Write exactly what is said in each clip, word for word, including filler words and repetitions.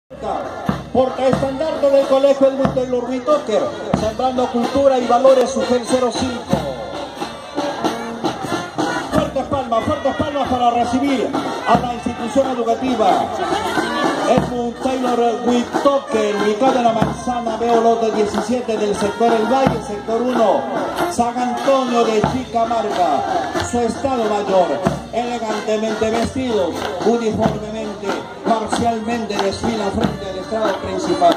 Portaestandarte del Colegio Edmund Taylor Whitaker, sembrando cultura y valores, su G cero cinco. Fuertes palmas, fuertes palmas para recibir a la institución educativa Edmund Taylor Whitaker, ubicado en la manzana Veo Lote diecisiete del sector El Valle, sector uno, San Antonio de Chicamarca. Su estado mayor, elegantemente vestidos, uniformemente, parcialmente desfilan frente al estrado principal.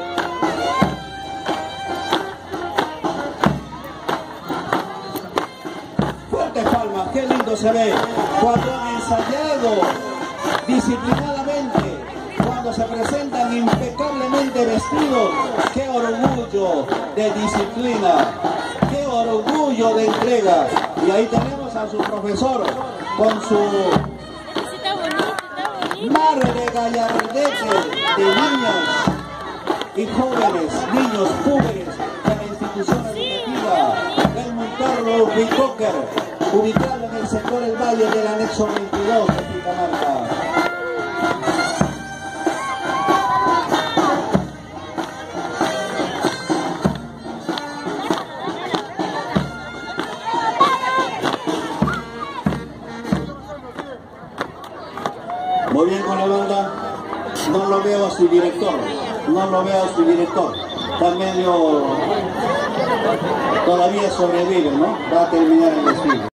Fuertes palmas, qué lindo se ve cuando han ensayado disciplinadamente, cuando se presentan impecablemente vestidos. Qué orgullo de disciplina, qué orgullo de entrega. Y ahí tenemos a su profesor con su mar de gallardete de niñas y jóvenes, niños púberes de la institución educativa Edmund Taylor Whitaker, ubicado en el sector El Valle del anexo veintidós de Chicamarca. Muy bien con la banda. No lo veo a su director, no lo veo a su director. Está medio, todavía sobrevive, ¿no? Va a terminar el desfile.